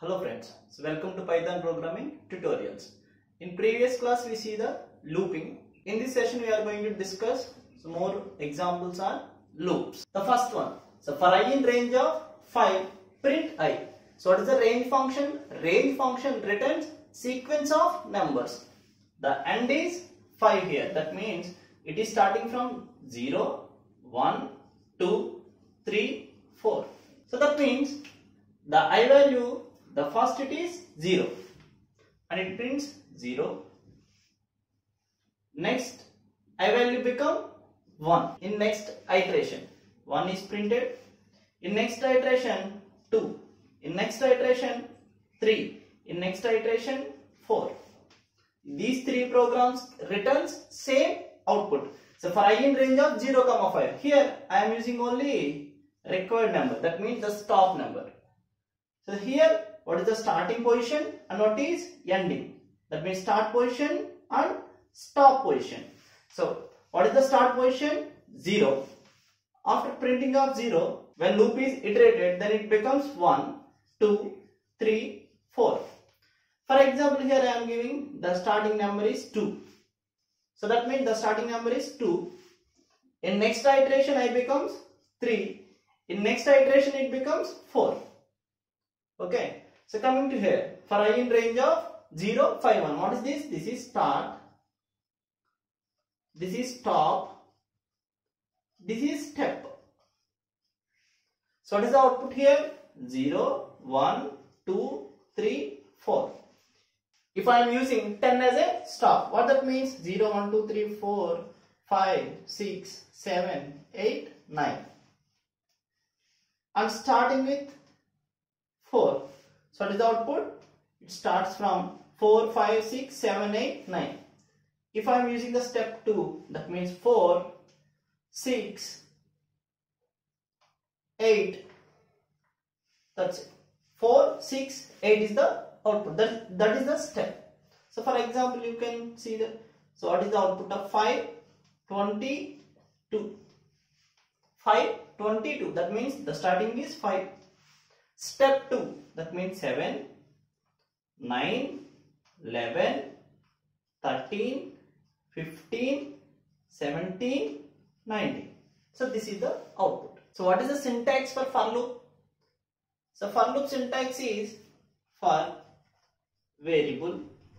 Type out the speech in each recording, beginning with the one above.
Hello friends, so welcome to Python programming tutorials. In previous class we see the looping. In this session we are going to discuss some more examples on loops. The first one, so for I in range of 5, print I. So what is the range function? Range function returns sequence of numbers. The end is 5 here. That means it is starting from 0, 1, 2, 3, 4. So that means the I value, the first it is 0 and it prints 0. Next I value become 1 in next iteration. 1 is printed. In next iteration 2. In next iteration 3. In next iteration 4. These three programs returns same output. So for I in range of 0, 5. Here I am using only required number. That means the stop number. So here what is the starting position and what is ending? That means start position and stop position. So what is the start position? 0. After printing of 0, when loop is iterated, then it becomes 1, 2, 3, 4. For example, here I am giving the starting number is 2. So that means the starting number is 2. In next iteration I becomes 3. In next iteration it becomes 4. Okay. So coming to here, for I in range of 0, 5, 1. What is this? This is start. This is stop. This is step. So what is the output here? 0, 1, 2, 3, 4. If I am using 10 as a stop, what that means? 0, 1, 2, 3, 4, 5, 6, 7, 8, 9. I am starting with 4. So what is the output? It starts from 4, 5, 6, 7, 8, 9. If I am using the step 2, that means 4, 6, 8. That's it. 4, 6, 8 is the output. That is the step. So for example, you can see that. So what is the output of 5, 22? 5, 22. That means the starting is 5. Step 2, that means 7, 9, 11, 13, 15, 17, 19. So this is the output. So what is the syntax for loop? So for loop syntax is for variable.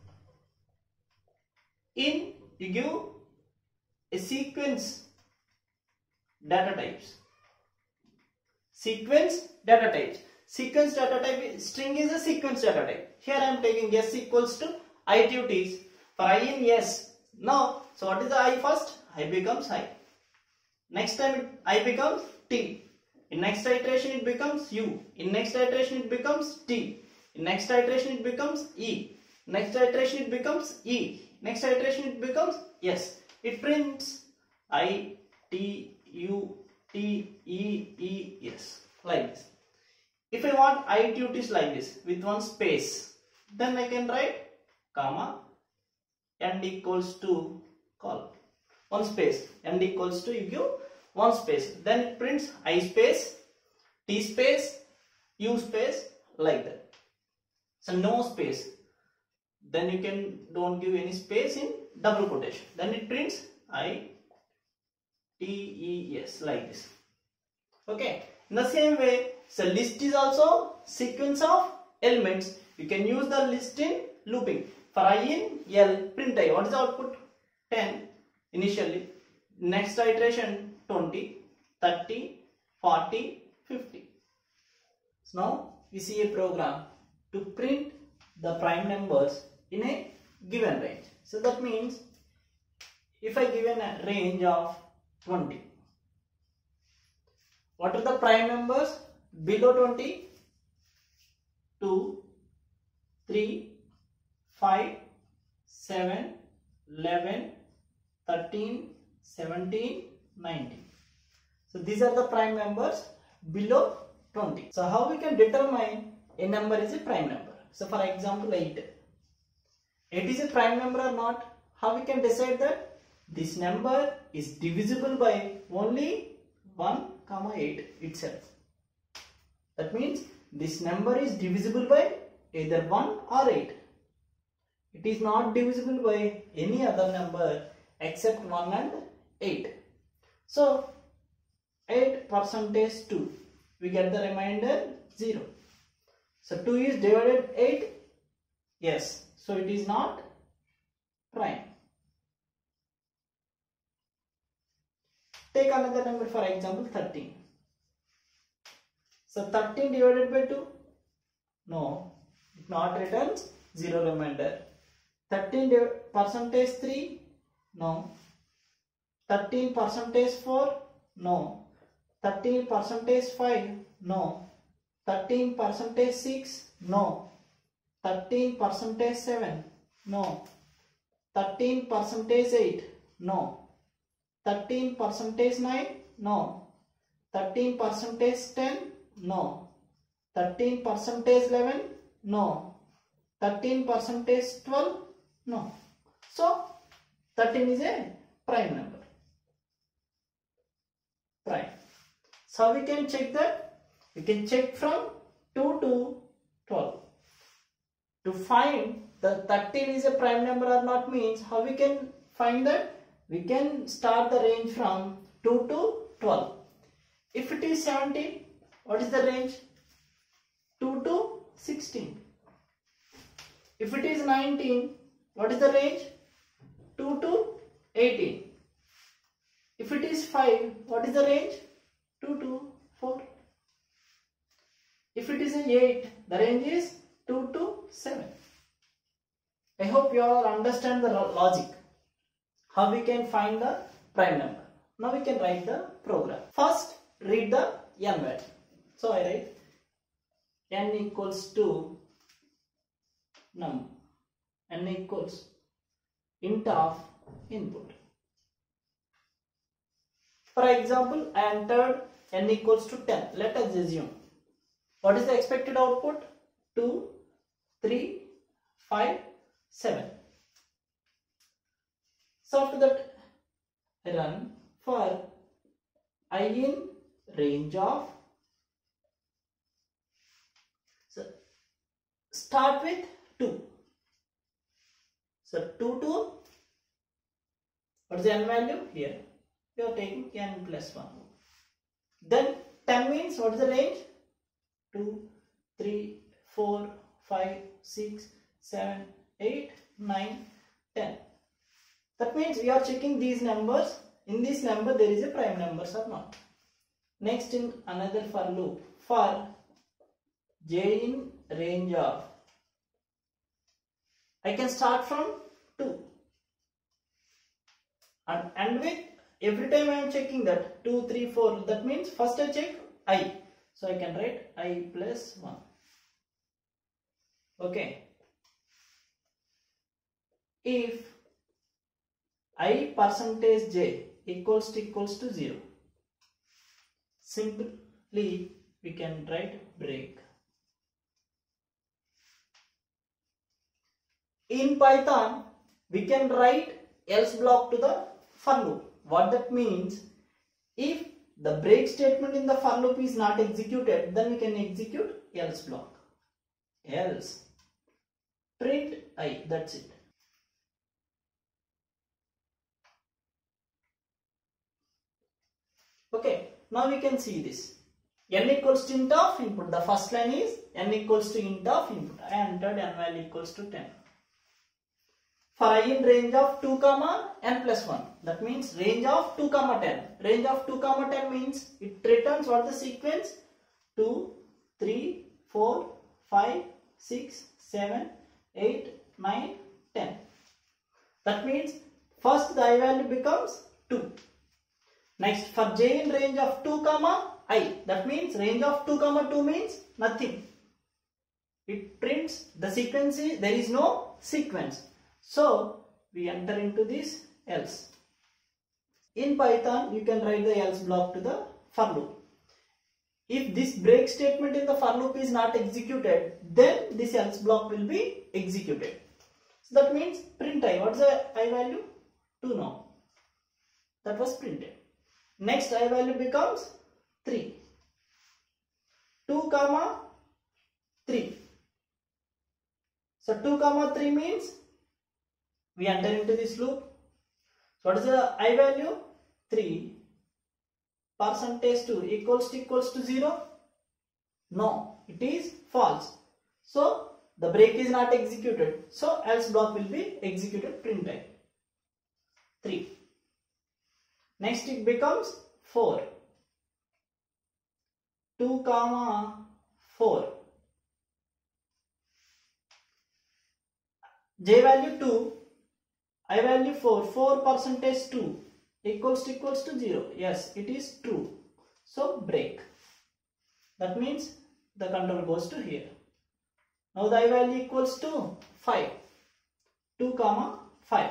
In you give a sequence data types. Sequence data types. Sequence data type, string is a sequence data type. Here I am taking s equals to I duties. For I in s. Now, so what is the I first? I becomes I. Next time I becomes t. In next iteration it becomes u. In next iteration it becomes t. In next iteration it becomes e. Next iteration it becomes e. Next iteration it becomes s. It prints I, t, u, t, e, s. Like this. If I want I duties like this with one space, then I can write comma end equals to column. One space, end equals to, you give one space. Then it prints I space, t space, u space, like that. So no space. Then you can don't give any space in double quotation. Then it prints I, t, e, s, like this. Okay. In the same way, so list is also sequence of elements. You can use the list in looping. For I in L, print I. What is the output? 10 initially. Next iteration 20, 30, 40, 50. So now we see a program to print the prime numbers in a given range. So that means if I given a range of 20. What are the prime numbers below 20? 2, 3, 5, 7, 11, 13, 17, 19. So these are the prime numbers below 20. So how we can determine a number is a prime number? So for example 8. 8 is a prime number or not? How we can decide that? This number is divisible by only 1, 8 itself. That means this number is divisible by either 1 or 8. It is not divisible by any other number except 1 and 8. So 8 percentage 2, we get the remainder 0. So 2 is divided 8, yes, so it is not prime. Take another number, for example 13. So 13 divided by 2, no, it not returns 0 remainder. 13 percentage 3, no. 13 percentage 4, no. 13 percentage 5, no. 13 percentage 6, no. 13 percentage 7, no. 13 percentage 8, no. 13 percentage 9, no. 13 percentage 10, no. 13 percentage 11, no. 13 percentage 12, no. So 13 is a prime number. Prime. So we can check that. We can check from 2 to 12. To find the 13 is a prime number or not means how we can find that? We can start the range from 2 to 12. If it is 17, what is the range? 2 to 16. If it is 19, what is the range? 2 to 18. If it is 5, what is the range? 2 to 4. If it is 8, the range is 2 to 7. I hope you all understand the logic. How we can find the prime number. Now we can write the program. First, read the n value. So I write n equals to num. N equals int of input. For example, I entered n equals to 10. Let us assume. What is the expected output? 2, 3, 5, 7. So after that, I run for I in range of. So start with 2. So 2 to, what is the n value? Here we are taking n plus 1. Then 10 means what is the range? 2, 3, 4, 5, 6, 7, 8, 9, 10. That means we are checking these numbers. In this number there is a prime numbers or not. Next, in another for loop, for j in range of, I can start from 2 and end with, every time I am checking that 2, 3, 4, that means first I check I. So I can write I plus 1. Okay. If I percentage j equals to 0, simply we can write break. In Python, we can write else block to the for loop. What that means, if the break statement in the for loop is not executed, then we can execute else block. Else print I, that's it. Okay, now we can see this. N equals to int of input. The first line is n equals to int of input. I entered n value equals to 10. For I in range of 2 comma n plus 1. That means range of 2 comma 10. Range of 2 comma 10 means it returns what the sequence? 2, 3, 4, 5, 6, 7, 8, 9, 10. That means first the I value becomes 2. Next, for j in range of 2 comma I, that means range of 2 comma 2 means nothing. It prints the sequence, there is no sequence. So we enter into this else. In Python, you can write the else block to the for loop. If this break statement in the for loop is not executed, then this else block will be executed. So that means print I. What's the I value? 2 now. That was printed. Next I value becomes 3. 2 comma 3. So 2 comma 3 means we enter into this loop. So what is the I value? 3 percentage 2 equals to 0. No, it is false. So the break is not executed. So else block will be executed, print I. 3. Next it becomes 4. 2 comma 4. J value 2, I value 4, 4 percentage 2 equals to 0. Yes, it is true. So break. That means the control goes to here. Now the I value equals to 5. 2 comma 5.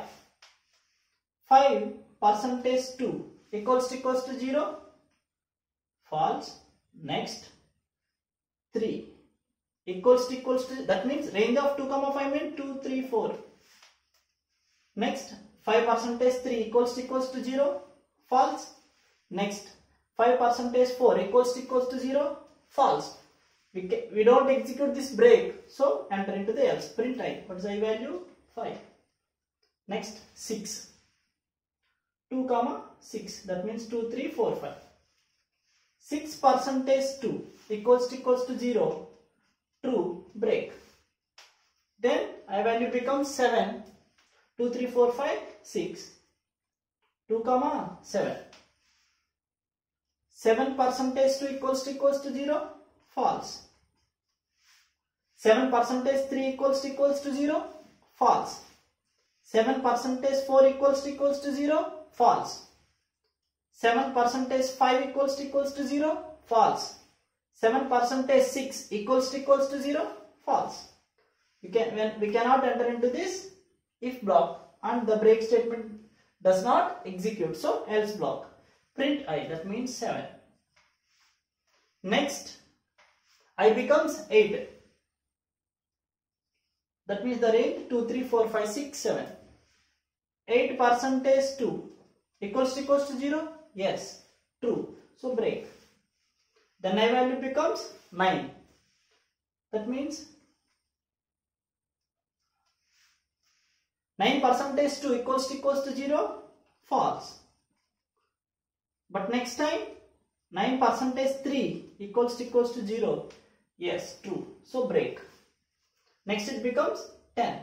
5 percentage 2 equals to 0. False. Next 3 equals to, that means range of 2 comma 5 means 2, 3, 4. Next 5 percentage 3 equals to 0. False. Next 5 percentage 4 equals to 0. False. We don't execute this break, so enter into the else. Print I. What is I value? 5. Next 6. 2 comma 6. That means 2, 3, 4, 5. 6 percentage 2 equals to 0. True. Break. Then I value becomes 7. 2, 3, 4, 5, 6. 2 comma 7. 7 percentage 2 equals to 0. False. 7 percentage 3 equals to 0. False. 7 percentage 4 equals to 0. False. 7 percentage 5 equals to 0. False. 7 percentage 6 equals to 0. False. We cannot enter into this if block and the break statement does not execute. So else block. Print I. That means 7. Next I becomes 8. That means the range 2, 3, 4, 5, 6, 7. 8 percentage 2 equals to 0. Yes. True. So break. Then I value becomes 9. That means 9 percentage 2 equals to 0. False. But next time 9 percentage 3 equals to 0. Yes, true. So break. Next it becomes 10.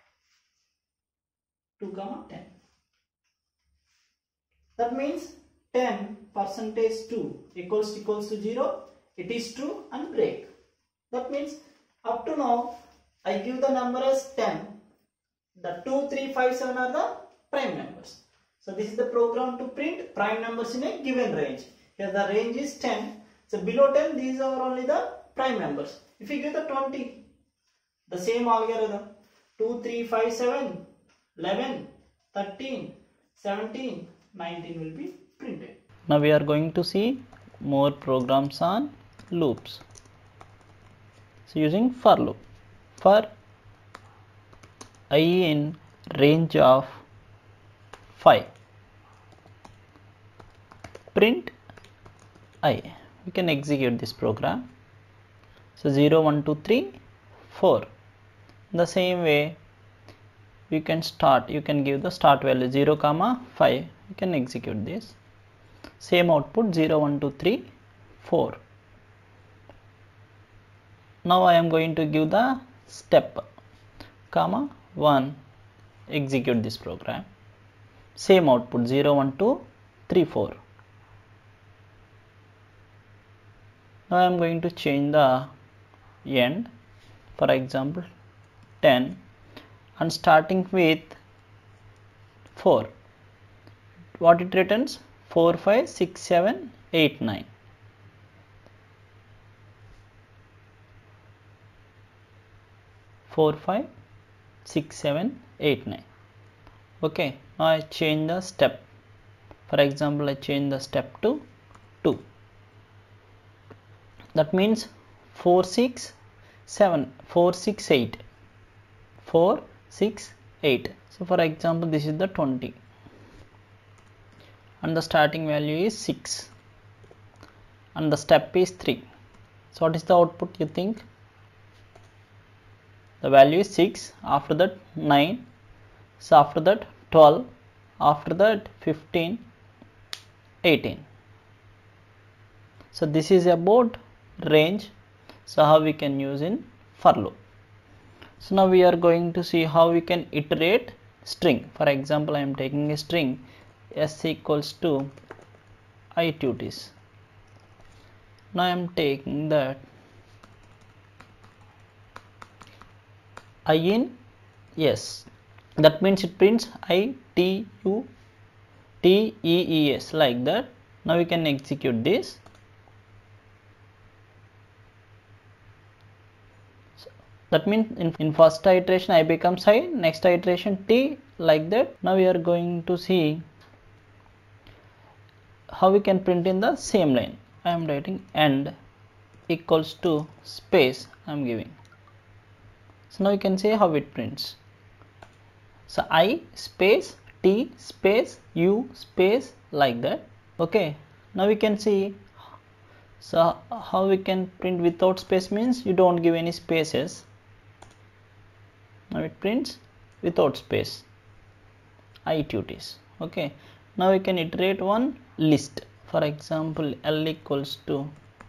2 comma 10. That means 10 percentage 2 equals to 0. It is true and break. That means up to now I give the number as 10. The 2, 3, 5, 7 are the prime numbers. So this is the program to print prime numbers in a given range. Here the range is 10. So below 10 these are only the prime numbers. If you give the 20, the same algorithm. 2, 3, 5, 7, 11, 13, 17, 19 will be printed. Now we are going to see more programs on loops. So using for loop. For I in range of 5. Print I. We can execute this program. So 0, 1, 2, 3, 4. In the same way, we can start. You can give the start value 0, 5. You can execute this. Same output 0, 1, 2, 3, 4. Now I am going to give the step, 1. Execute this program. Same output 0, 1, 2, 3, 4. Now I am going to change the end, for example 10, and starting with 4. What it returns? 4, 5, 6, 7, 8, 9. Four, 5, 6, 7, 8, 9. Okay, now I change the step. For example, I change the step to 2. That means 4, 6, 7, 4, 6, 8. 4, 6, 8. So for example, this is the 20. And the starting value is 6. And the step is 3. So what is the output you think? the value is 6, after that 9, so after that 12, after that 15, 18. So this is about range. So how we can use in for loop. So now we are going to see how we can iterate string. For example, I am taking a string s equals to ituties. Now I am taking that I in yes, that means it prints I T U T E E S like that. Now we can execute this. So that means in first iteration I becomes I, next iteration T, like that. Now we are going to see how we can print in the same line. I am writing end equals to space I am giving. So now you can see how it prints. So I space T space U space like that. Okay, now we can see. So how we can print without space means you don't give any spaces. Now it prints without space ituties. Okay, now we can iterate one list. For example, L equals to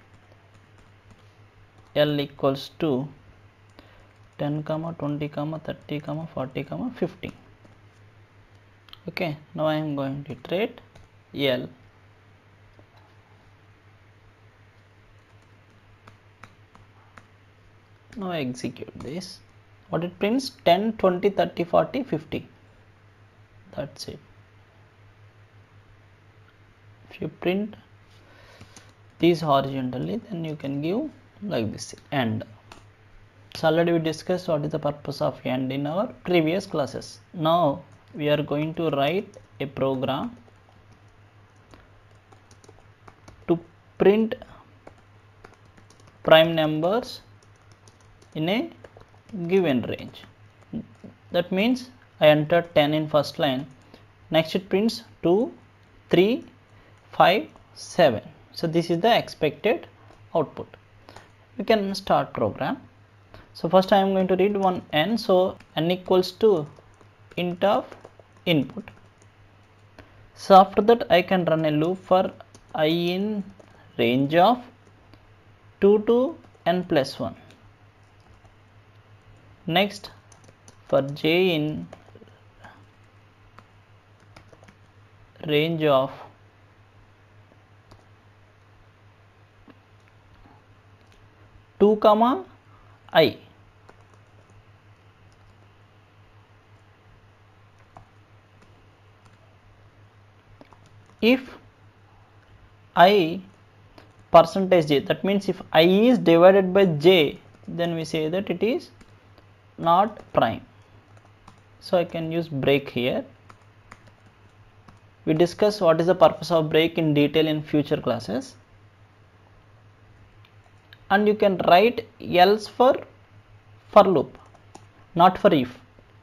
10, 20, 30, 40, 50. Okay, now I am going to iterate L. Now I execute this. What it prints? 10, 20, 30, 40, 50. That's it. If you print these horizontally, then you can give like this end. So already we discussed what is the purpose of end in our previous classes. Now we are going to write a program to print prime numbers in a given range. That means I enter 10 in first line, next it prints 2, 3, 5, 7. So this is the expected output. We can start program. So first I am going to read one n. So n equals to int of input. So after that I can run a loop for I in range of 2 to n plus 1. Next for j in range of 2, I. If I percentage j, that means if I is divided by j, then we say that it is not prime. So I can use break here. We discuss what is the purpose of break in detail in future classes. And you can write else for loop, not for if.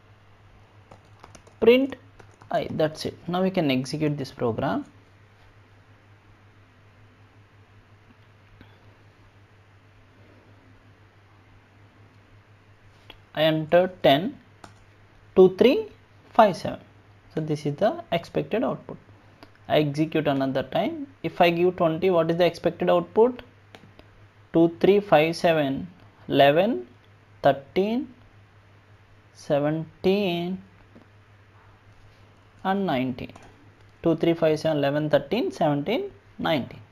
Print I, that's it. Now we can execute this program. I entered 10, 2, 3, 5, 7. So this is the expected output. I execute another time. If I give 20, what is the expected output? 2, 3, 5, 7, 11, 13, 17 and 19. 2, 3, 5, 7, 11, 13, 17, 19.